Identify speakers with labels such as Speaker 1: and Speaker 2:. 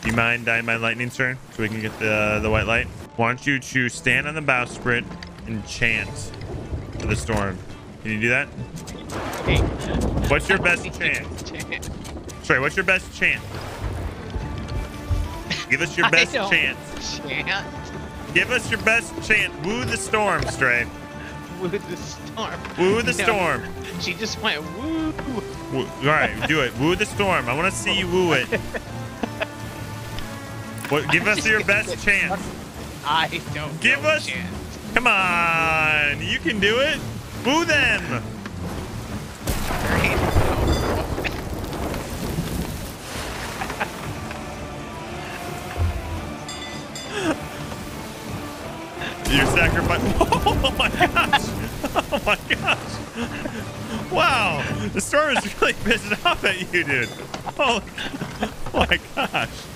Speaker 1: You mind dying by lightning, sir? So we can get the white light. Want you to stand on the bowsprit and chant for the storm. Can you do that?
Speaker 2: Hey.
Speaker 1: What's your best chant? Sorry, what's your best chant? Give us your best chant.
Speaker 2: Chant?
Speaker 1: Give us your best chant. Woo the storm, Stray.
Speaker 2: Woo the storm.
Speaker 1: Woo the storm.
Speaker 2: She just went woo.
Speaker 1: Woo. All right, do it. Woo the storm. I want to see you woo it. What? Give us your best chant.
Speaker 2: I don't
Speaker 1: Give
Speaker 2: know
Speaker 1: us.
Speaker 2: chant.
Speaker 1: Come on, you can do it. Woo them. Your sacrifice. Oh my gosh. Oh my gosh. Wow. The storm is really pissed off at you, dude. Oh my gosh.